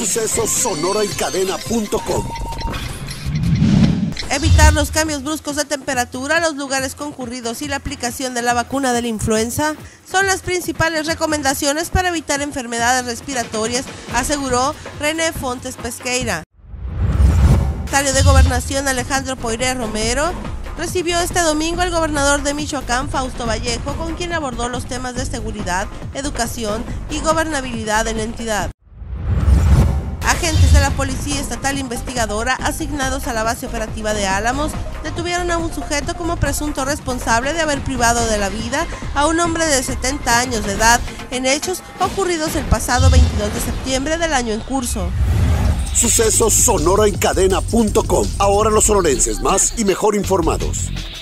Sucesos sonoraencadena.com. Evitar los cambios bruscos de temperatura, los lugares concurridos y la aplicación de la vacuna de la influenza son las principales recomendaciones para evitar enfermedades respiratorias, aseguró René Fontes Pesqueira. El secretario de Gobernación Alejandro Poiré Romero recibió este domingo al gobernador de Michoacán, Fausto Vallejo, con quien abordó los temas de seguridad, educación y gobernabilidad en la entidad. Agentes de la Policía Estatal Investigadora asignados a la base operativa de Álamos detuvieron a un sujeto como presunto responsable de haber privado de la vida a un hombre de 70 años de edad en hechos ocurridos el pasado 22 de septiembre del año en curso. Sucesos sonoraencadena.com. Ahora los sonorenses más y mejor informados.